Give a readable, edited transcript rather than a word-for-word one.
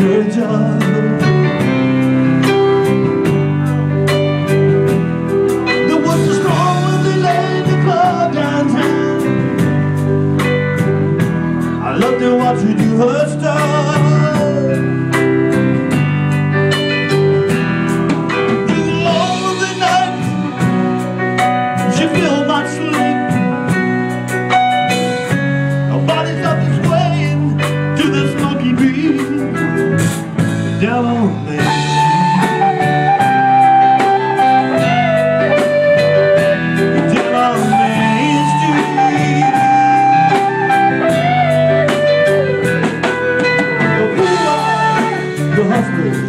job. There was a storm when they laid the club downtown. I loved to watch her do her stuff. Through the long of the night, she filled my sleep. Nobody stopped its swaying to the smoky beat. Down on Main Street. Down on Main Street. The hustlers